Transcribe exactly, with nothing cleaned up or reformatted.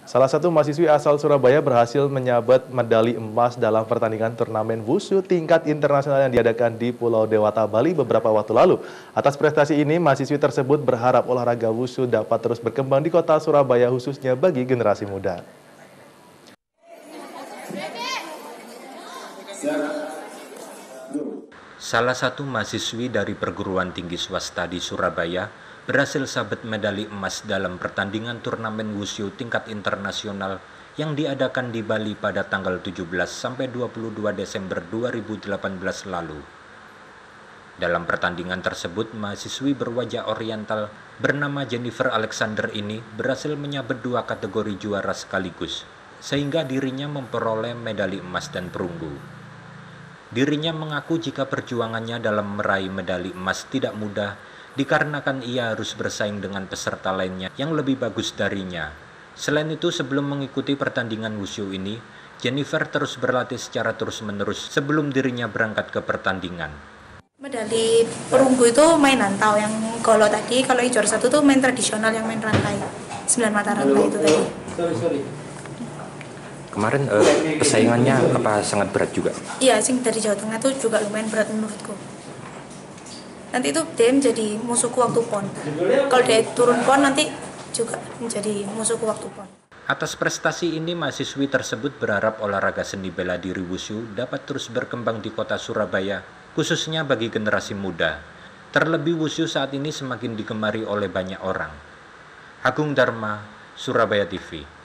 Salah satu mahasiswi asal Surabaya berhasil menyabet medali emas dalam pertandingan turnamen wushu tingkat internasional yang diadakan di Pulau Dewata, Bali beberapa waktu lalu. Atas prestasi ini, mahasiswi tersebut berharap olahraga wushu dapat terus berkembang di kota Surabaya khususnya bagi generasi muda. Salah satu mahasiswi dari perguruan tinggi swasta di Surabaya berhasil sabet medali emas dalam pertandingan turnamen wushu tingkat internasional yang diadakan di Bali pada tanggal tujuh belas sampai dua puluh dua Desember dua ribu delapan belas lalu. Dalam pertandingan tersebut, mahasiswi berwajah oriental bernama Jennifer Alexander ini berhasil menyabet dua kategori juara sekaligus, sehingga dirinya memperoleh medali emas dan perunggu. Dirinya mengaku jika perjuangannya dalam meraih medali emas tidak mudah dikarenakan ia harus bersaing dengan peserta lainnya yang lebih bagus darinya. Selain itu, sebelum mengikuti pertandingan wushu ini, Jennifer terus berlatih secara terus-menerus sebelum dirinya berangkat ke pertandingan. Medali perunggu itu mainan tahu yang kalau tadi kalau yang juara satu tuh main tradisional yang main rantai sembilan mata rantai itu tadi. Sorry, sorry. Kemarin eh, persaingannya apa sangat berat juga? Iya, sing dari Jawa Tengah tuh juga lumayan berat menurutku. Nanti itu dia menjadi musuhku waktu pon. Kalau dia turun pon nanti juga menjadi musuhku waktu pon. Atas prestasi ini, mahasiswi tersebut berharap olahraga seni bela diri wushu dapat terus berkembang di kota Surabaya, khususnya bagi generasi muda. Terlebih wushu saat ini semakin digemari oleh banyak orang. Agung Dharma, Surabaya T V.